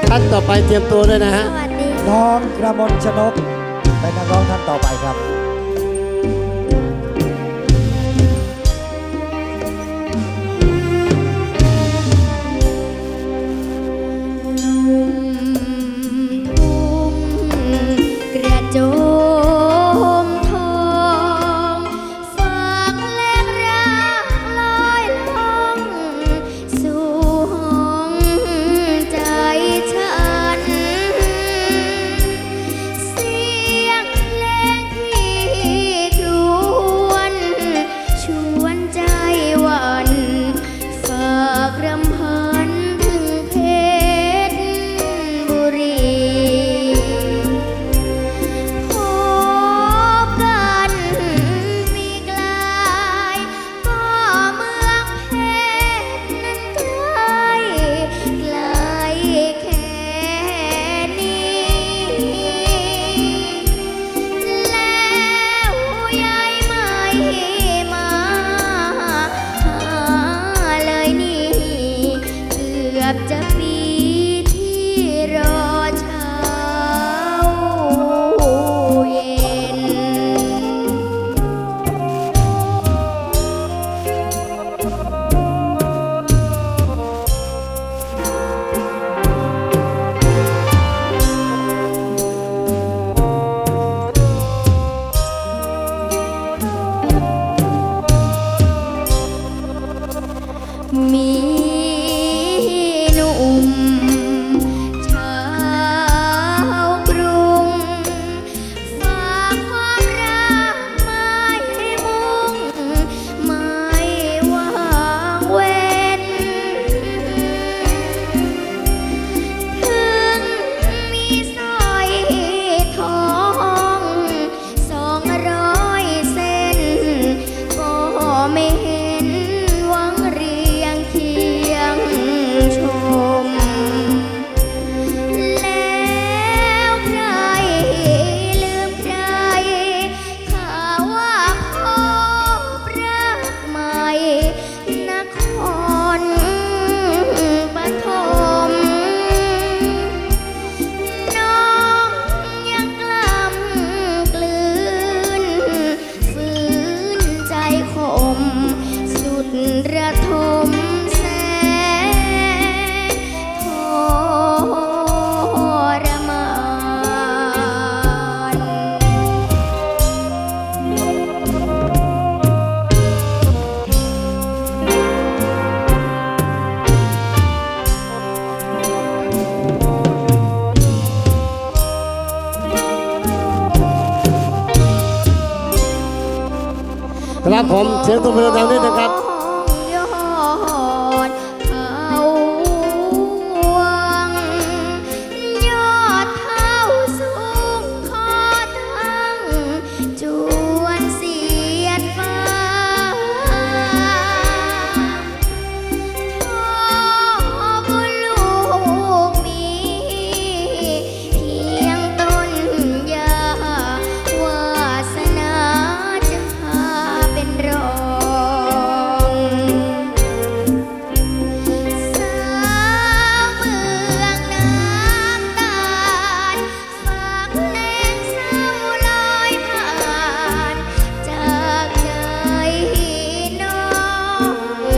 ท่านต่อไปเตรียมตัวด้วยนะฮะน้องกระมนชนกเป็นนักร้องท่านต่อไปครับกระโจมทองฝากแลกรักลอยล่องสู่ห้องใจฉันเสียงเพลงที่ครวนชวนใจหวันฝากรำพันถึงเพชรบุรีจะปีที่รอเช้าเย็นมีชาวกรุงฝากความรักไม่มุ่งไม่วางเว้นถึงมีสร้อยทอง200 เส้นก็ไม่เห็นหวังเรียงเคียงชมแล้วใครลืมใครข่าวว่าพบรักใหม่นครปฐมน้องยังกล้ำกลืนฝืนใจขมสุดระทมแสนทรมานครับผมเสียงตัวเรือดังนิดนะครับยอดเขาวังยอดเขาสูงขอตั้งจวนเสียดฟ้าพ่อบุญลูกมีเพียงต้นยาวาสนาจะพาเป็นรองสาวเมืองน้ำตาลฝากเพลงเศร้าลอยผ่านจากใจน้อง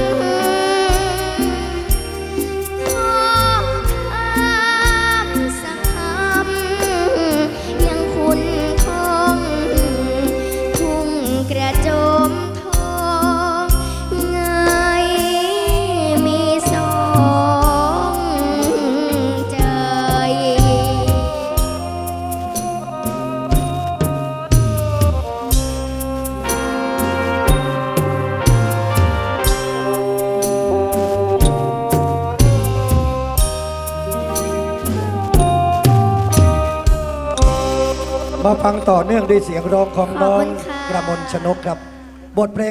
ขอถามสักคำยังคุ้นคงทุ่งกระโจมทองไงมีสองใจมาฟังต่อเนื่องด้วยเสียงร้องของน้องขอบคุณค่ะกระมนชนกครับบทเพลง